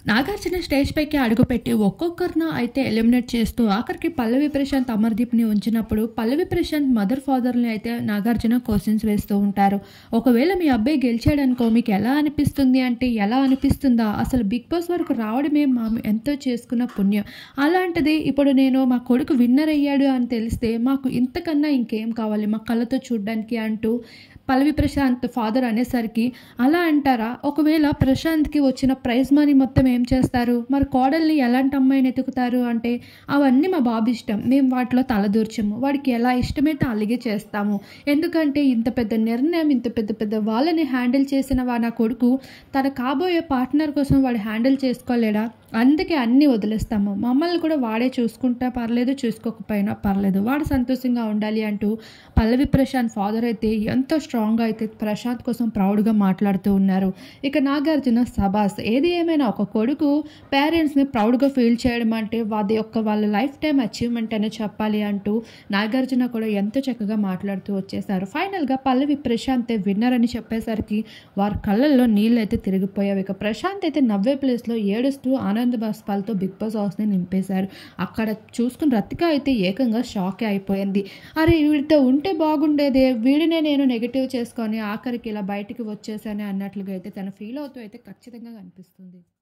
Nagarjuna stage పైకి అడుగుపెట్టి ఒక్కొక్కరిని అయితే ఎలిమినేట్ చేస్తూ ఆఖరికి పల్లవి ప్రశాంత్, అమర్దీప్‌ని ఉంచినప్పుడు పల్లవి ప్రశాంత్ మదర్ ఫాదర్‌ని అయితే నాగార్జున క్వెషన్స్ వేస్తూ ఉంటారు. ఒకవేళ మీ అబ్బాయి గెలిచాడనుకో మీకు ఎలా అనిపిస్తుంది అంటే, ఎలా అనిపిస్తుందా? అసలు బిగ్ బాస్ వరకు రావడమే ఎంతో చేసుకున్న పుణ్యం. అలాంటిది ఇప్పుడు నేను మా కొడుకు విన్నర్ అయ్యాడు అని తెలిస్తే మాకు ఇంతకన్నా ఇంకేం కావాలి మా కళ్ళతో చూడ్డానికి అంటూ పల్లవి ప్రశాంత్ ఫాదర్ అనేసరికి, అలా అంటారా? ఒకవేళ ప్రశాంత్‌కి వచ్చిన ప్రైజ్ మనీ మొత్తం ఏం చేస్తారు? మరి కోడల్ని ఎలాంటి అమ్మాయిని ఎతుకుతారు అంటే, అవన్నీ మా బాబు ఇష్టం. మేము వాటిలో తలదూర్చము. వాడికి ఎలా ఇష్టమైతే అలాగే చేస్తాము. ఎందుకంటే ఇంత పెద్ద నిర్ణయం, ఇంత పెద్ద పెద్ద వాళ్ళని హ్యాండిల్ చేసిన నా కొడుకు తన కాబోయే పార్ట్నర్ కోసం వాడు హ్యాండిల్ చేసుకోలేడా? అందుకే అన్నీ వదిలేస్తాము. మమ్మల్ని కూడా వాడే చూసుకుంటా పర్లేదు, చూసుకోకపోయినా పర్లేదు. వాడు సంతోషంగా ఉండాలి అంటూ పల్లవి ప్రశాంత్ ఫాదర్ అయితే ఎంతో స్ట్రాంగ్‌గా అయితే ప్రశాంత్ కోసం ప్రౌడ్‌గా మాట్లాడుతూ ఉన్నారు. ఇక నాగార్జున సబాస్ ఏది ఏమైనా ఒక కొడుకు పేరెంట్స్‌ని ప్రౌడ్‌గా ఫీల్ చేయడం అంటే వాళ్ళ లైఫ్ టైమ్ అచీవ్‌మెంట్ అనే చెప్పాలి అంటూ నాగార్జున కూడా ఎంతో చక్కగా మాట్లాడుతూ వచ్చేసారు. ఫైనల్‌గా పల్లవి ప్రశాంతే విన్నర్ అని చెప్పేసరికి వారి కళ్ళల్లో నీళ్ళైతే తిరిగిపోయాయి. ఇక ప్రశాంత్ అయితే నవ్వే ప్లేస్‌లో ఏడుస్తూ ఆనంద బాష్పాలతో బిగ్ బాస్ హౌస్‌ని నింపేశారు. అక్కడ చూసుకుని రతిక అయితే ఏకంగా షాకే అయిపోయింది. అరే! వీడితో ఉంటే బాగుండేదే, వీడినే నేను నెగెటివ్ చేసుకొని ఆఖరికి ఇలా బయటికి వచ్చేసానే అన్నట్లుగా అయితే తను ఫీల్ అవుతూ అయితే ఖచ్చితంగా కనిపిస్తుంది.